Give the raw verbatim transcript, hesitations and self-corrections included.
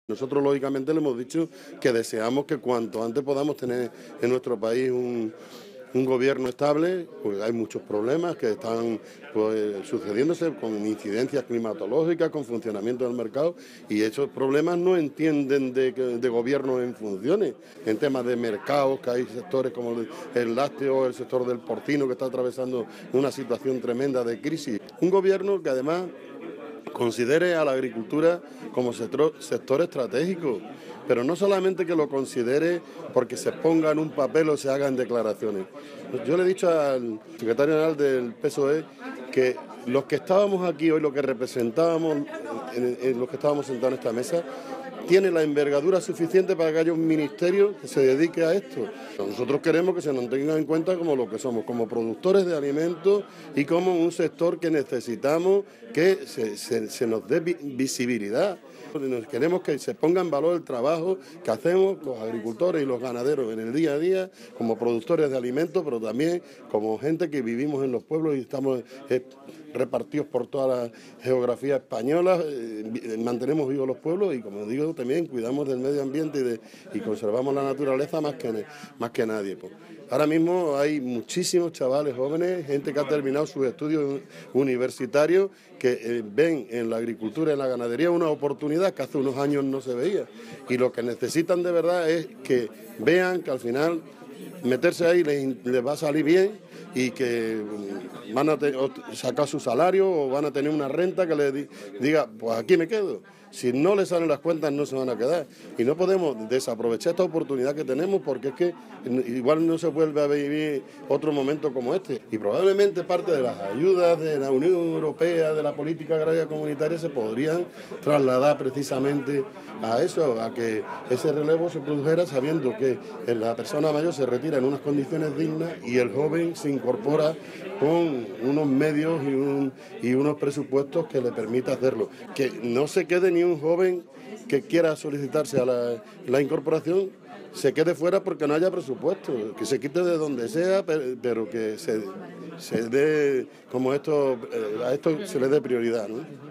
Nosotros, lógicamente, le hemos dicho que deseamos que cuanto antes podamos tener en nuestro país un, un gobierno estable, porque hay muchos problemas que están pues, sucediéndose con incidencias climatológicas, con funcionamiento del mercado, y esos problemas no entienden de, de gobierno en funciones, en temas de mercados, que hay sectores como el, el lácteo, el sector del porcino, que está atravesando una situación tremenda de crisis. Un gobierno que además considere a la agricultura como sector, sector estratégico, pero no solamente que lo considere porque se ponga en un papel o se hagan declaraciones. Yo le he dicho al secretario general del P S O E que los que estábamos aquí hoy, los que representábamos, en, en los que estábamos sentados en esta mesa, tiene la envergadura suficiente para que haya un ministerio que se dedique a esto. Nosotros queremos que se nos tenga en cuenta como lo que somos, como productores de alimentos y como un sector que necesitamos que se, se, se nos dé visibilidad. Queremos que se ponga en valor el trabajo que hacemos los agricultores y los ganaderos en el día a día, como productores de alimentos, pero también como gente que vivimos en los pueblos y estamos eh, repartidos por toda la geografía española, eh, mantenemos vivos los pueblos y, como digo, también cuidamos del medio ambiente y, de, y conservamos la naturaleza más que, más que nadie. Pues. Ahora mismo hay muchísimos chavales jóvenes, gente que ha terminado sus estudios universitarios, que eh, ven en la agricultura y en la ganadería una oportunidad que hace unos años no se veía. Y lo que necesitan de verdad es que vean que al final meterse ahí les, les va a salir bien y que van a sacar su salario o van a tener una renta que les di diga, pues aquí me quedo. Si no les salen las cuentas no se van a quedar. Y no podemos desaprovechar esta oportunidad que tenemos porque es que igual no se vuelve a vivir otro momento como este. Y probablemente parte de las ayudas de la Unión Europea, de la política agraria comunitaria, se podrían trasladar precisamente a eso, a que ese relevo se produjera sabiendo que la persona mayor se retira en unas condiciones dignas y el joven se incorpora con unos medios y, un, y unos presupuestos que le permita hacerlo. Que no se quede ni un joven que quiera solicitarse a la, la incorporación se quede fuera porque no haya presupuesto, que se quite de donde sea, pero, pero que se, se dé, como esto, a esto se le dé prioridad, ¿no?